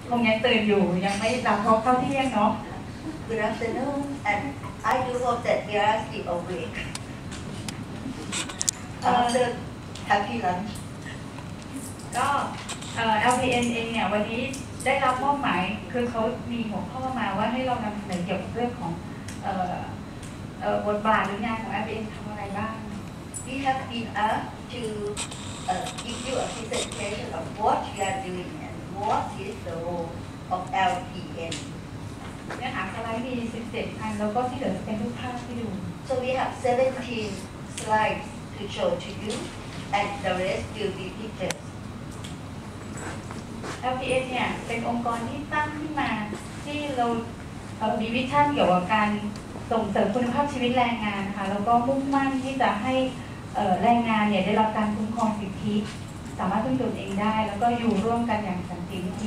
คงยังตื่นอยู่ยังไม่หลับเพราะเข้าเที่ยงเนาะ Good afternoon, and I do hope that we are still awake after happy lunch. ก็ LPN เองเนี่ยวันนี้ได้รับมอบหมายคือเขามีหัวข้อมาว่าให้เรานำเสนอเกี่ยวกับเรื่องของบทบาทหรืองานของ LPN ทำอะไรบ้าง We have been asked to give you a presentation of what we are doing and what is the role of LPN. เนื้อหาสไลด์มี17 อันแล้วก็ที่เหลือจะเป็นรูปภาพที่ดู So we have 17 slides to show to you, and the rest will be pictures. LPN เนี่ยเป็นองค์กรที่ตั้งขึ้นมาที่เรามีวิชั่นเกี่ยวกับการส่งเสริมคุณภาพชีวิตแรงงานนะคะแล้วก็มุ่งมั่นที่จะให้แรงงานเนี่ยได้รับการคุ้มครองสิทธิสามารถพึ่งตนเองได้แล้วก็อยู่ร่วมกันอย่างสันติวิธี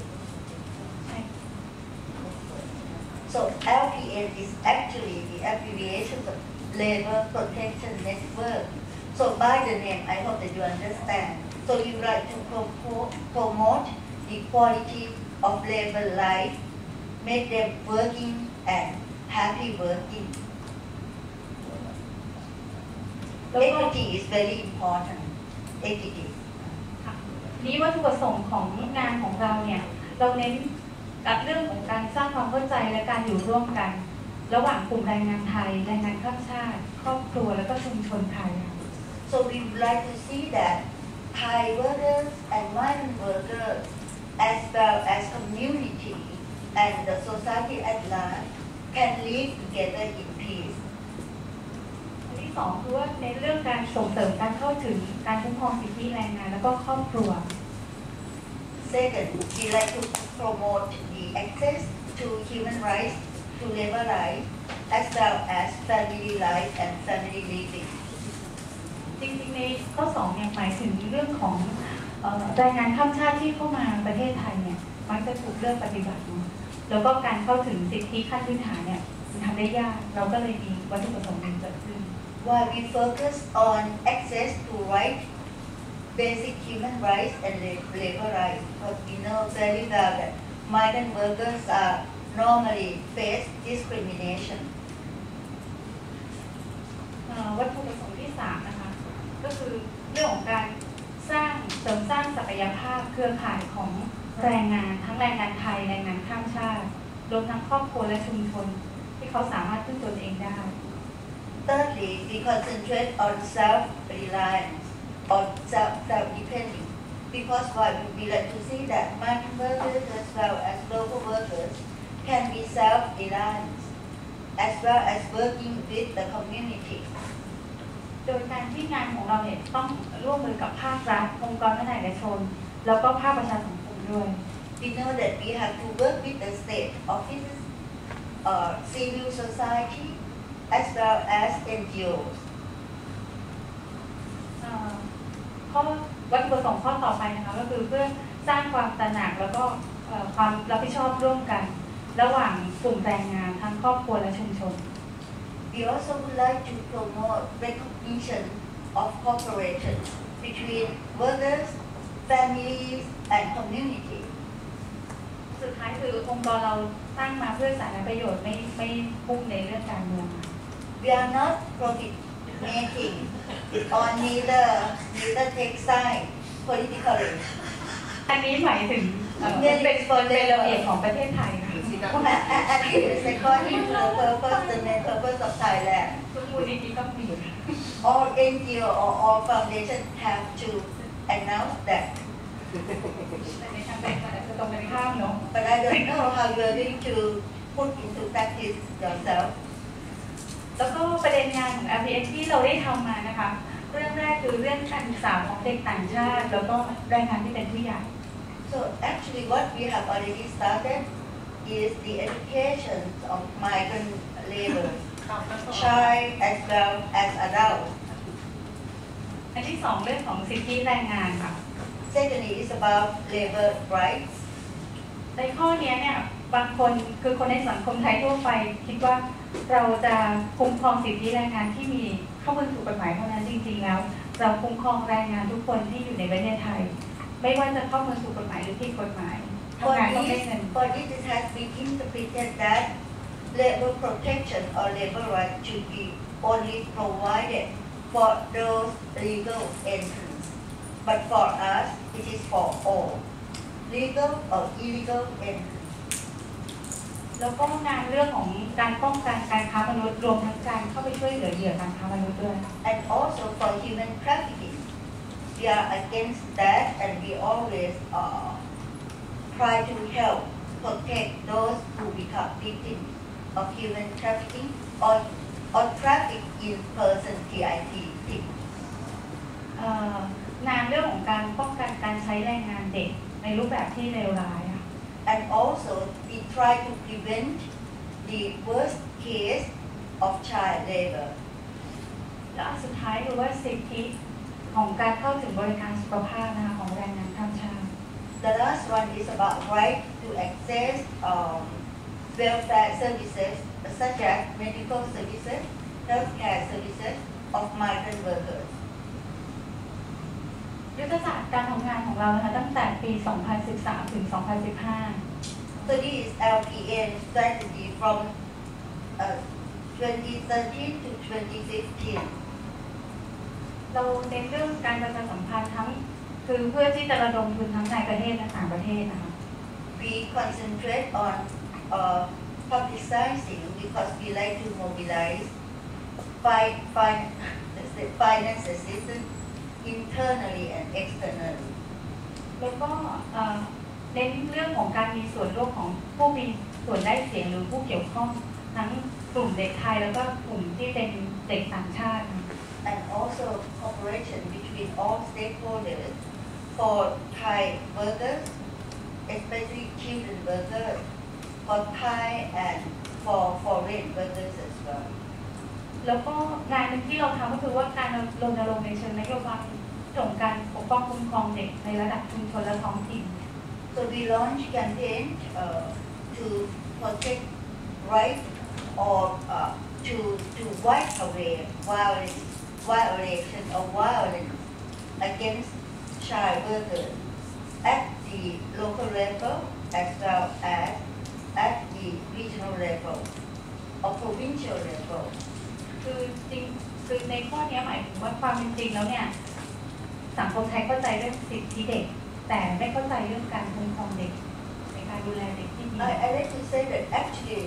So LPN is actually the abbreviation of Labor Protection Network. So by the name, I hope that you understand. So we would like to promote the quality of labor life, make them working and happy working. Equity is very important. Equity. นี้วัตถุประสงค์ของงานของเราเนี่ยเราเน้นเรื่องของการสร้างความเข้าใจและการอยู่ร่วมกันระหว่างกลุ่มแรงงานไทยแรงงานข้ามชาติครอบครัวและก็ชุมชนไทย So we would like to see that Thai workers and migrant workers, as well as community and the society at large, can live together in peace. อันที่สองคือว่าในเรื่องการส่งเสริมการเข้าถึงการคุ้มครองสิทธิแรงงานและก็ครอบครัว Second, we like to promote the access to human rights, to labor rights, as well as family life and family living. จริงๆในข้อ2เนี่ยหมายถึงเรื่องของแรงงานข้ามชาติที่เข้ามาประเทศไทยเนี่ยมักจะถูกเลือกปฏิบัติแล้วก็การเข้าถึงสิทธิขั้นพื้นฐานเนี่ยมันทำได้ยากเราก็เลยมีวัตถุประสงค์นี้เกิดขึ้น While we focus on access to rights, basic human rights and labor rights, because we know very well that migrant workers are normally face discrimination. วัตถุประสงค์ที่3นะคะก็คือเรื่องของการเสริมสร้างศักยภาพเครือข่ายของแรงงานทั้งแรงงานไทยแรงงานข้ามชาติรวมทั้งครอบครัวและชุมชนที่เขาสามารถพึ่งตนเองได้ Thirdly, we concentrate on self-reliance, on self-dependence, because while we like to see that migrant workers as well as local workers can be self-reliant, as well as working with the community. โดยการที่งานของเราเนี่ยต้องร่วมมือกับภาครัฐองค์กรภาคเอกชนแล้วก็ภาคประชาสังคมด้วย We know that we have to work with the state offices, civil society, as well as NGOs. ข้อวัตถุประสงค์ข้อต่อไปนะคะก็คือเพื่อสร้างความตระหนักแล้วก็ความรับผิดชอบร่วมกันระหว่างกลุ่มแรงงานทั้งครอบครัวและชุมชน We also would like to promote recognition of cooperation between workers, families, and community. สุดท้ายคือองค์กรเราตั้งมาเพื่อสาธารณประโยชน์ไม่พุ่งในเรื่องการเมือง We are not profit making or neither take side politically. อันนี้หมายถึงเป็นระเบียบของประเทศไทยค่ะ And it is according to the purpose, the main purpose of Thailand. ทุกมูลนิธิต้องมี All NGO or all foundations have to announce that. แต่ในทางการจะตรงกันข้ามเนาะ But I don't know how you are going to put into practice yourself. แล้วก็ประเด็นงานของ LPN ที่เราได้ทำมานะคะเรื่องแรกคือเรื่องการศึกษาของเด็กต่างชาติแล้วก็แรงงานที่เป็นผู้ใหญ่ So actually what we have already started is the education of migrant labor, child as well as adult. อันที่2เรื่องของสิทธิแรงงานค่ะ Secondly is about labor rights. ในข้อนี้เนี่ยบางคนคือคนในสังคมไทยทั่วไปคิดว่าเราจะคุ้มครองสิทธิแรงงานที่มีเข้ามาถูกกฎหมายเท่านั้นจริงๆแล้วเราคุ้มครองแรงงานทุกคนที่อยู่ในประเทศไทยไม่ว่าจะเข้ามาถูกกฎหมายหรือผิดกฎหมายทำงานต้องได้เงิน for this it has been interpreted that labor protection or labor right should be only provided for those legal entrants. But for us, it is for all, legal or illegal entrants. แล้วก็งานเรื่องของการป้องกันการค้ามนุษย์รวมทั้งการเข้าไปช่วยเหลือเหยื่อการค้ามนุษย์ด้วย And also for human trafficking, we are against that, and we always try to help protect those who become victims of human trafficking or traffic in person TIP. งานเรื่องของการป้องกันการใช้แรงงานเด็กในรูปแบบที่เลวร้าย And also we try to prevent the worst case of child labor. และอันสุดท้ายคือว่าสิทธิของการเข้าถึงบริการสุขภาพนะคะของแรงงานข้ามชาติ The last one is about right to access welfare services such as medical services, healthcare services of migrant workers. ยุทธศาสตร์การทำงานของเรานะคะตั้งแต่ปี 2013 ถึง 2015 So this is LPN strategy from 2013 to 2015. เราเน้นเรื่องการประชาสัมพันธ์ทั้งคือเพื่อที่จะระดมทุนทั้งในประเทศและต่างประเทศนะคะ We concentrate on publicizing because we like to mobilize finance assistance internally and externally. แล้วก็เน้นเรื่องของการมีส่วนร่วมของผู้มีส่วนได้เสียงหรือผู้เกี่ยวข้องทั้งกลุ่มเด็กไทยแล้วก็กลุ่มที่เป็นเด็กต่างชาติ And also cooperation between all stakeholders for Thai workers, especially children workers, for Thai and for foreign workers as well. แล้วก็งานที่เราทำก็คือว่าการรณรงค์ในเชิงนโยบายเรื่องของการปกป้องคุ้มครองเด็กในระดับชุมชนและท้องถิ่น So we launch campaign to protect right or to wipe away violation or violence against child workers at the local level as well as at the regional level or provincial level. คือในข้อนี้หมายถึงว่าความเป็นจริงแล้วเนี่ยสังคมไทยเข้าใจเรื่องสิทธิเด็กแต่ไม่เข้าใจเรื่องการคุ้มครองเด็กในการดูแลเด็กที่ดี I like to say that actually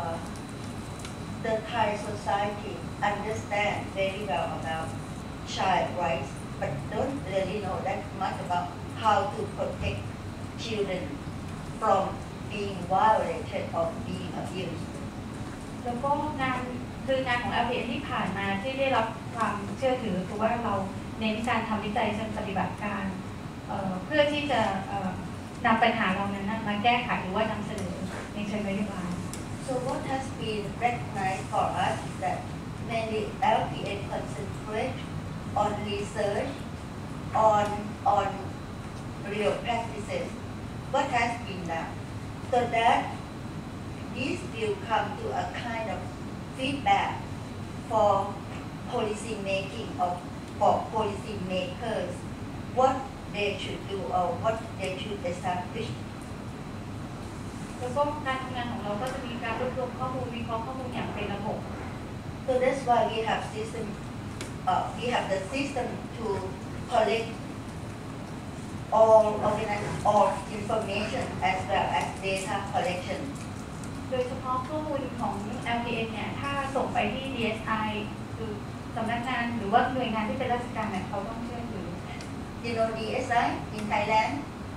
the Thai society understand very well about child rights, but don't really know that much about how to protect children from being violated or being abused. แล้วก็งานของ LPN ที่ผ่านมาที่ได้รับความเชื่อถือคือว่าเราเน้นการทำวิจัยเชิงปฏิบัติการเพื่อที่จะนำปัญหาเรานั้นมาแก้ไขหรือว่านำเสนอในเชิงนโยบาย So what has been recognized for us is that mainly LPN concentrate on research on real practices. What has been done, so that this will come to a kind of feedback for policy making or for policy makers, what they should do or what they should establish. แล้วก็การทำงานของเราก็จะมีการรวบรวมข้อมูลวิเคราะห์ข้อมูลอย่างเป็นระบบ So that's why we have the system to collect all information as well as data collection. โดยเฉพาะข้อมูลของ LPN เนี่ยถ้าส่งไปที่ DSI คือสำนักงานหรือว่าหน่วยงานที่เป็นราชการเนี่ยเขาต้องเชื่อถือ You know DSI in Thailand?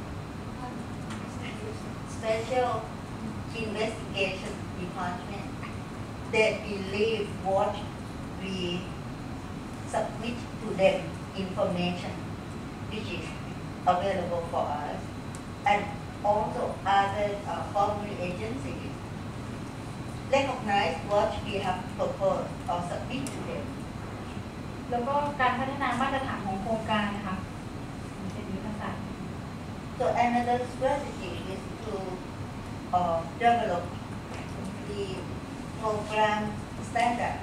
Special Investigation Department. They believe what we submit to them information which is available for us, and also other foreign agencies recognize what we have proposed or submit to them. แล้วก็การพัฒนามาตรฐานของโครงการนะคะเป็นยุทธศาสตร์ So another strategy is to develop the program standard.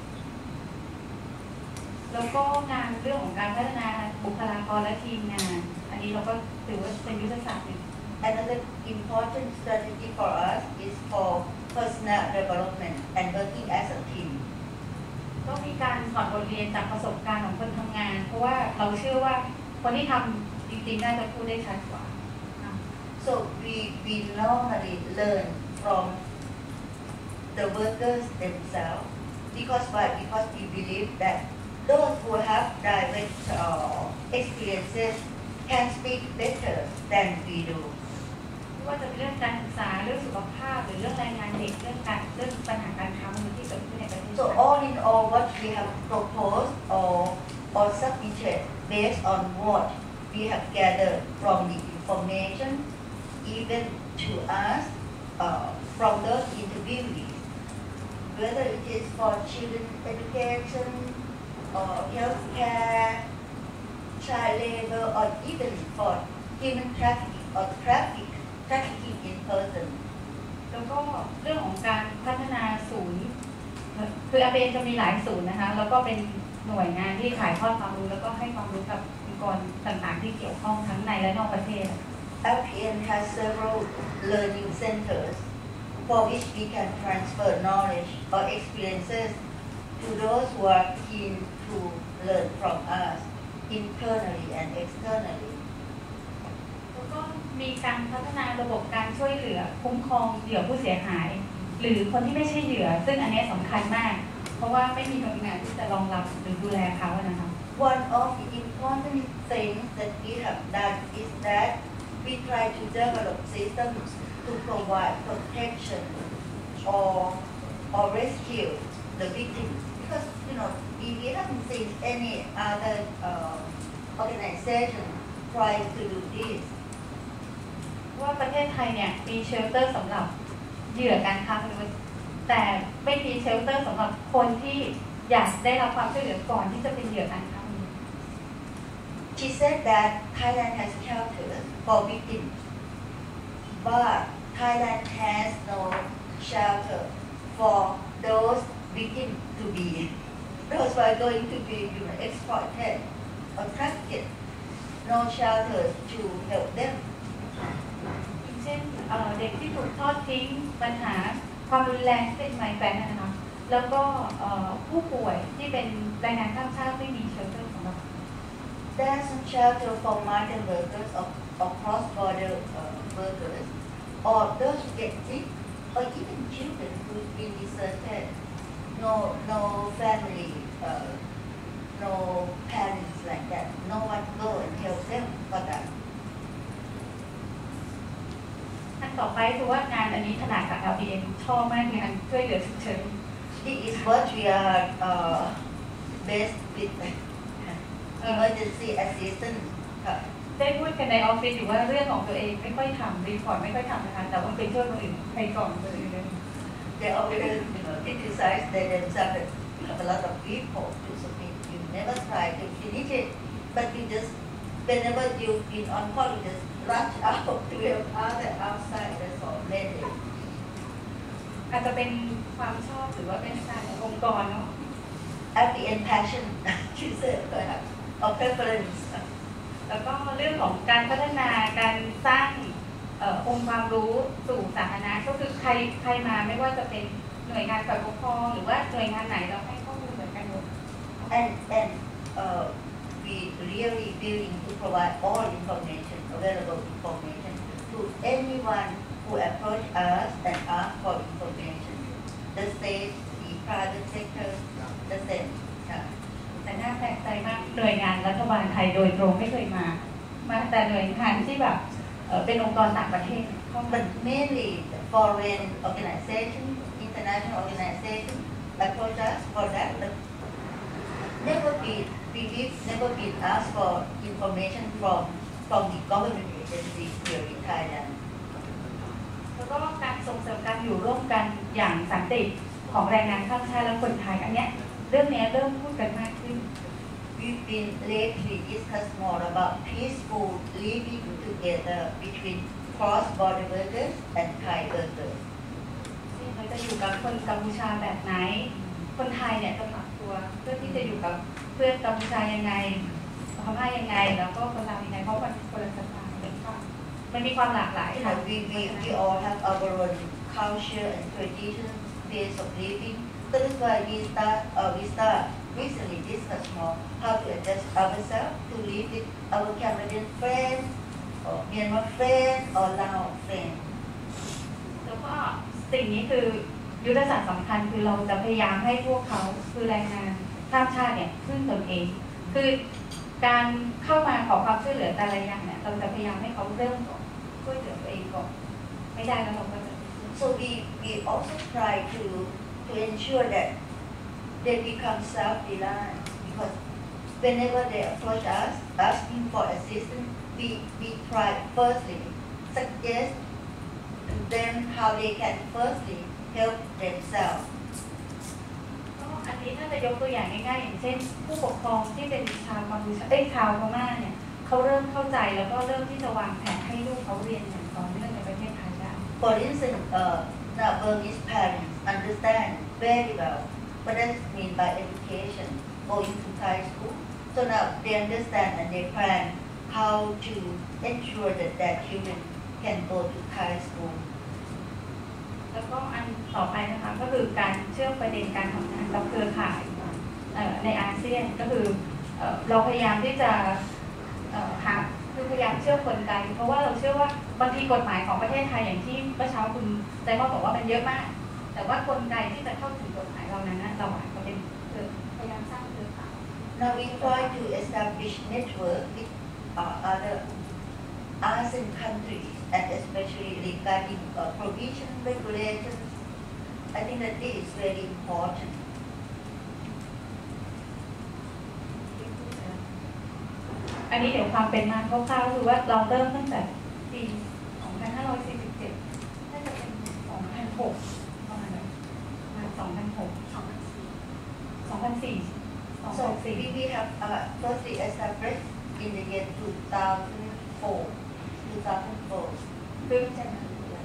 แล้วก็งานเรื่องของการพัฒนาบุคลากรและทีมงาน อันนี้เราก็ถือว่าเป็นยุทธศาสตร์หนึ่ง Another important strategy for us is for personal development and working as a team. ก็มีการถอดบทเรียนจากประสบการณ์ของคนทำงานเพราะว่าเราเชื่อว่าคนที่ทำจริงๆน่าจะพูดได้ชัดกว่า So we normally learn from the workers themselves because why? Because we believe that those who have direct experiences can speak better than we do. ไม่ว่าจะเป็นเรื่องการศึกษาเรื่องสุขภาพหรือเรื่องแรงงานเด็กเรื่องปัญหาการค้ามนุษย์ที่เกิดขึ้นในประเทศ So all in all, what we have proposed or submitted based on what we have gathered from the information given to us from those interviewees, whether it is for children education or healthcare, child labor, or even for human trafficking or trafficking in person. แล้วก็เรื่องของการพัฒนาศูนย์คืออาเบนจะมีหลายศูนย์นะคะแล้วก็เป็นหน่วยงานที่ถ่ายทอดความรู้แล้วก็ให้ความรู้กับองค์กรต่างๆที่เกี่ยวข้องทั้งในและนอกประเทศ LPN has several learning centers for which we can transfer knowledge or experiences to those who are keen to learn from us internally and externally. แล้วก็มีการพัฒนาระบบการช่วยเหลือคุ้มครองเหยื่อผู้เสียหายหรือคนที่ไม่ใช่เหยื่อซึ่งอันนี้สำคัญมากเพราะว่าไม่มีหน่วยงานที่จะรองรับหรือดูแลเขานะคะ One of the important things that we have done is that we try to develop systems to provide protection or rescue the victims because we haven't seen any other organization trying to do this. ว่าประเทศไทยเนี่ยมีเชลเตอร์สำหรับเหยื่อการค้ามนุษย์แต่ไม่มีเชลเตอร์สำหรับคนที่อยากได้รับความช่วยเหลือก่อนที่จะเป็นเหยื่อการค้ามนุษย์ She said that Thailand has shelters for victims, but Thailand has no shelter for those victims to be. Those who are going to be exploited or trafficked, no shelters to help them. เช่นเด็กที่ถูกทอดทิ้งปัญหาความรุนแรงที่เป็นไมแกรนนะคะแล้วก็ผู้ป่วยที่เป็นแรงงานข้ามชาติไม่มีเชลเตอร์สำหรับ There's some shelter for migrant workers or cross-border workers or those who get sick or even children who've been deserted. No family, no parents like that. No one go and help them for that. อันต่อไปคือว่างานอันนี้ถนัดกับ LPN ชอบมากงานช่วยเหลือฉุกเฉิน This is what we are best with emergency assistance. ได้พูดกันในออฟฟิศอยู่ว่าเรื่องของตัวเองไม่ค่อยทำรีพอร์ตไม่ค่อยทำนะคะแต่ว่าไปช่วยคนอื่นใครก่อนคนอื่นเลย They always criticize that themselves. You have a lot of people to submit. You never try to finish it, but you just whenever you've been on call, you just rush out to help others outside. That's all. Mainly. อาจจะเป็นความชอบหรือว่าเป็นการขององค์กรเนาะ At the end, passion, she said, perhaps, or preference. แล้วก็เรื่องของการพัฒนาการสร้างองค์ความรู้สู่สาธารณะก็คือใครมาไม่ว่าจะเป็นหน่วยงานฝ่ายปกครองหรือว่าหน่วยงานไหนเราให้ข้อมูลเหมือนกันหมด And we really willing to provide all information, available information to anyone who approach us and ask for information. The state, the private sector, the same. แต่น่าแปลกใจมากหน่วยงานรัฐบาลไทยโดยตรงไม่เคยมาแต่หน่วยงานที่แบบเป็นองค์กรต่างประเทศ But mainly the foreign organization, international organization approach us for that. But never been asked for information from the government agency here in Thailand. แล้วก็การส่งเสริมการอยู่ร่วมกันอย่างสันติของแรงงานข้ามชาติและคนไทยอันเนี้ยเรื่องนี้เริ่มพูดกันมากขึ้น We've been lately discussed more about peaceful living together between cross-border workers and Thai workers. เราจะอยู่กับคนกัมพูชาแบบไหนคนไทยเนี่ยจะปรับตัวเพื่อที่จะอยู่กับเพื่อนกัมพูชายังไงพม่ายังไงแล้วก็คนลาวยังไงเพราะมันคนละสถานเป็นค่ะมันมีความหลากหลาย You ค่ะ know, we all have our own culture and tradition, ways of living. So that's why we start recently discuss more how to adjust ourselves to live with our Cambodian friends, or Myanmar friends, or Lao friends. แล้วก็สิ่งนี้คือยุทธศาสตร์สำคัญคือเราจะพยายามให้พวกเขาคือแรงงานข้ามชาติเนี่ยพึ่งตนเอง คือการเข้ามาขอความช่วยเหลือแต่ละอย่างเนี่ยเราจะพยายามให้เขาเริ่มก่อนช่วยเหลือตัวเองก่อนไม่ได้แล้วเราก็จะ So we also try to ensure that they become self-reliant because whenever they approach us asking for assistance, we try firstly suggest to them how they can firstly help themselves. ก็อันนี้ถ้าจะยกตัวอย่างง่ายๆอย่างเช่น ผู้ปกครองที่เป็นชาวกัมพูชาชาวพม่าเนี่ยเขาเริ่มเข้าใจแล้วก็เริ่มที่จะวางแผนให้ลูกเขาเรียนอย่างต่อเนื่องในประเทศไทยได้ For instance, now Burmese parents understand very well what does it mean by education going to Thai school. So now they understand and they plan how to ensure that their children can go to Thai school. แล้วก็อันต่อไปนะคะก็คือการเชื่อมประเด็นการทำงานกับเครือข่ายในอาเซียนก็คือเราพยายามที่จะหาคือพยายามเชื่อมกลไกเพราะว่าเราเชื่อว่าบางทีกฎหมายของประเทศไทยอย่างที่เมื่อเช้าคุณใจมอบอกว่ามันเยอะมากแต่ว่ากลไกที่จะเข้าถึงกฎหมายเรานั้นเราอาจจะเป็นพยายามสร้างเครือข่าย Now we try to establish network with other ASEAN countries and especially regarding provision regulations. I think that this is very important. อันนี้เดี๋ยวความเป็นมาคร่าวๆคือว่าเราเริ่มตั้งแต่ปี 2547 น่าจะเป็น 2006 ประมาณนั้น2006 2004 So we have firstly established in the year 2004. 2004. คือใช่ไหม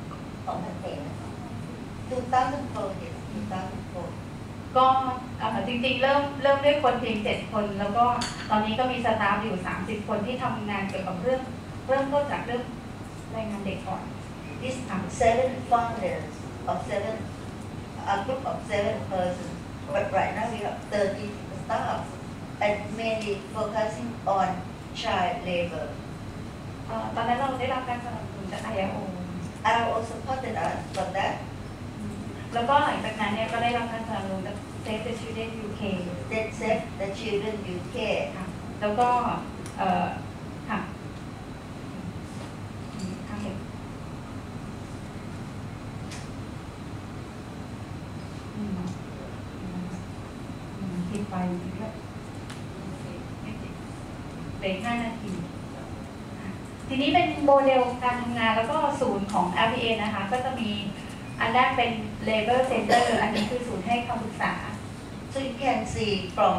2004 yes 2004. ก็จริงๆเริ่มด้วยคนเพียง7 คนแล้วก็ตอนนี้ก็มีสตาฟอยู่30 คนที่ทำงานเกี่ยวกับเริ่มต้นจากเรื่องแรงงานเด็กก่อน These 7 founders of a group of 7 persons, but right now we have 30 staff and mainly focusing on child labor. ตอนนั้นเราได้รับการสนับสนุนจาก ILO ILO supported us for that. แล้วก็หลังจากนั้นเนี่ยก็ได้รับการสนับสนุนจาก Save the Children UK That Save the Children UK. ค่ะแล้วก็ค่ะทางเด็กคิดไปแล้วเหลือ5 นาทีทีนี้เป็นโมเดลการทำงานแล้วก็ศูนย์ของ RPA นะคะก็จะมีอันแรกเป็น Labor Center อันนี้คือศูนย์ให้คำปรึกษา So you can see from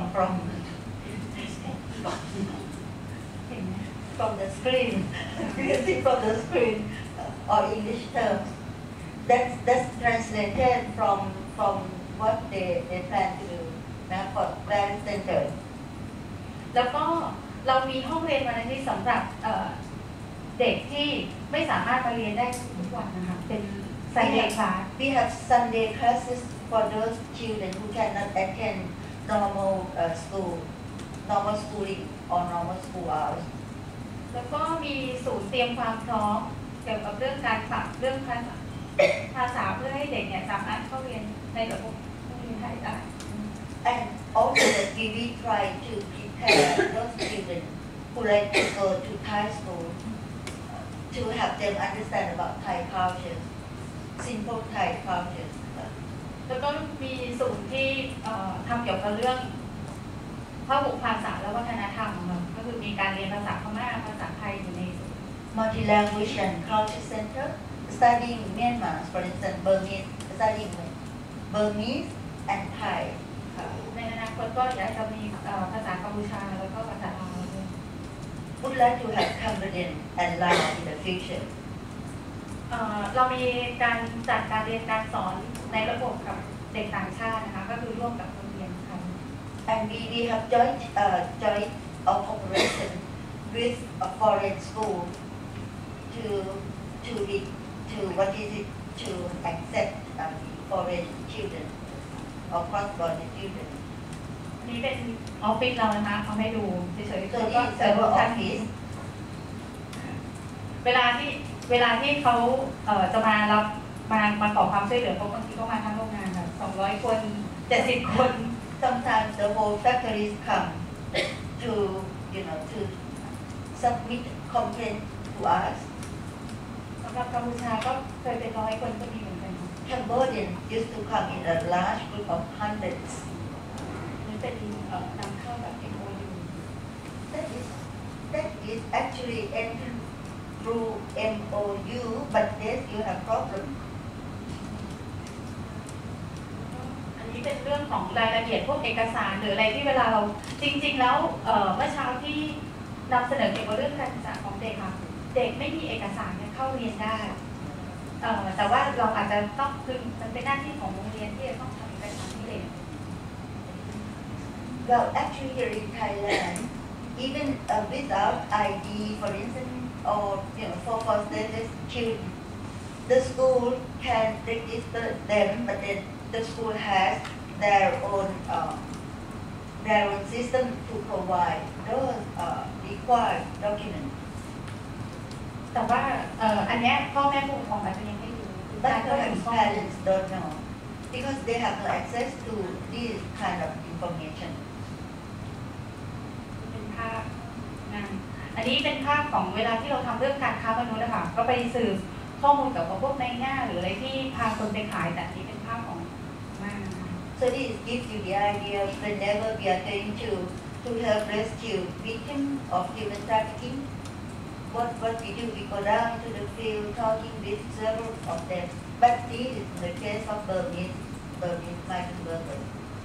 the screen, you can see from the screen or English terms. That's translated from what they plan to do now for Labor Center. แล้วก็เรามีห้องเรียนวันนี้สำหรับเด็กที่ไม่สามารถมาเรียนได้ทุกวันนะคะเป็น Sunday class. We have Sunday classes for those children who cannot attend normal schooling or normal school hours. แล้วก็มีศูนย์เตรียมความพร้อมเกี่ยวกับเรื่องการฝึกเรื่องภาษาเพื่อให้เด็กเนี่ยสามารถเข้าเรียนในระบบเรียนไทยได้ And also that we try to prepare those children who like to go to Thai school to have them understand about Thai culture, simple Thai culture. แล้วก็มีศูนย์ที่ทำเกี่ยวกับเรื่องพหุภาษาและวัฒนธรรมก็คือมีการเรียนภาษาพม่าภาษาไทยอยู่ในศูนย์ Multi-language and culture center, studying Myanmar, for instance, Burmese, studying Burmese and Thai. ในอนาคตก็อยากจะมีภาษากัมพูชาแล้วก็ภาษาลาวด้วย Would like to have Cambodian and Lao in the future. เรามีการจัดการเรียนการสอนในระบบกับเด็กต่างชาตินะคะก็คือร่วมกับโรงเรียนค่ะ And we have joint cooperation with a foreign school to to what is it to accept foreign children or cross-border children. อันนี้เป็นออฟฟิศเรานะคะเอาให้ดูเฉยๆ So แล้วก็ this is our ท่าน office. เวลาที่เขาจะมารับมาขอความช่วยเหลือเพราะบางทีเขามาทั้งโรงงานแบบ200 คน 70 คน Sometimes the whole factories come to to submit complaint to us. สำหรับกัมพูชาก็เคยเป็น100 คนก็มีเหมือนกัน Cambodian used to come in a large group of hundreds. นี่เป็นนำเข้าแบบ MOU That is actually entered through MOU, but then you have problem. อันนี้เป็นเรื่องของรายละเอียดพวกเอกสารหรืออะไรที่เวลาเราจริงๆแล้วเมื่อเช้าที่นำเสนอเกี่ยวกับเรื่องการศึกษาของเด็กค่ะเด็กไม่มีเอกสารเข้าเรียนได้แต่ว่าเราอาจจะต้องคือมันเป็นหน้าที่ของโรงเรียนที่จะต้องทำเอกสารให้เด็ก Well, actually here in Thailand, even without ID, for instance, or for status children, the school can register them, but then the school has their own system to provide those required documents. แต่ว่าอันเนี้ยพ่อแม่ผู้ปกครองอาจจะยังไม่รู้ But perhaps parents don't know because they have no access to this kind of information. เป็นภาพงานอันนี้เป็นภาพของเวลาที่เราทำเรื่องการค้ามนุษย์นะคะก็ไปสืบข้อมูลกับพวกในหน้าหรืออะไรที่พาคนไปขายแต่นี้เป็นภาพของมากนะคะ So this gives you the idea whenever we are going to help rescue victims of human trafficking. What we do, we go down to the field talking with several of them. But this is the case of Burmese migrant workers.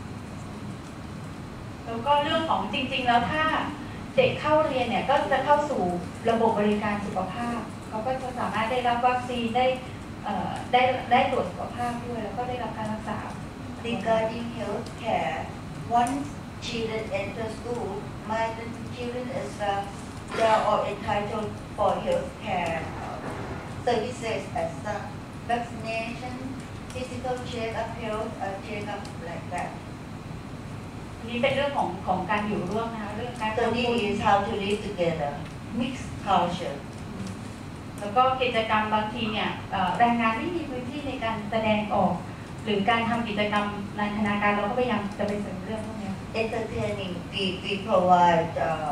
แล้วก็เรื่องของจริงๆแล้วถ้าเด็กเข้าเรียนเนี่ยก็จะเข้าสู่ระบบบริการสุขภาพเขาก็จะสามารถได้รับวัคซีนได้ตรวจสุขภาพด้วยแล้วก็ได้รับการรักษา Regarding health care, once children enter school, migrant children as well, they are all entitled for health care services as vaccination, physical check-up, health check-up like that. นี่เป็นเรื่องของการอยู่ร่วมนะคะเรื่องการ So this is how to live together, mixed culture. แล้วก็กิจกรรมบางทีเนี่ยแรงงานไม่มีพื้นที่ในการแสดงออกหรือการทำกิจกรรมในธนาคารเราก็พยายามจะไปเสริมเรื่องพวกนี้ Entertaining, we provide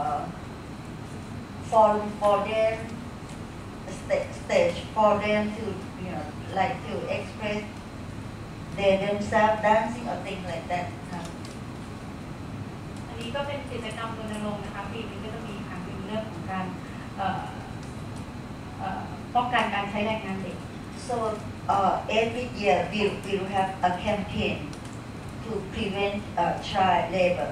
forum for them, stage for them to like to express themselves, dancing or things like that. อันนี้ก็เป็นกิจกรรมรณรงค์นะคะปีนี้ก็จะมีครั้งหนึ่งเรื่องของการป้องกันการใช้แรงงานเด็ก So every year we will have a campaign to prevent child labor.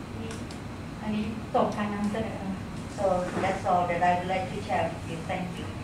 อันนี้จบการนำเสนอ So that's all that I would like to share with you. Thank you.